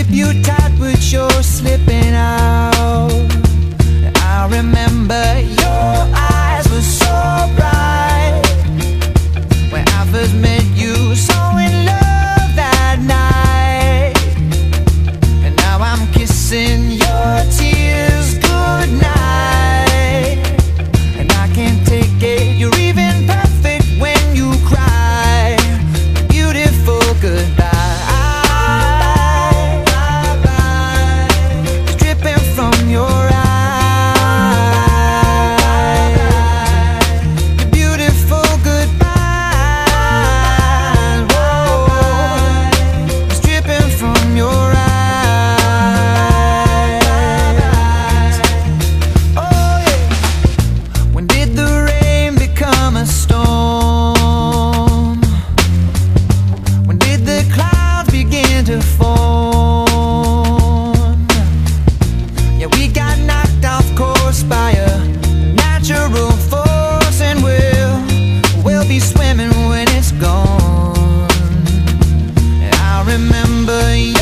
grip you tight, but you're slipping out. I remember your eyes were so bright when I first met you, so in love that night. And now I'm kissing your tears goodnight, and I can't take it. You're even perfect when you cry. Beautiful goodbye. Swimming when it's gone. And I remember you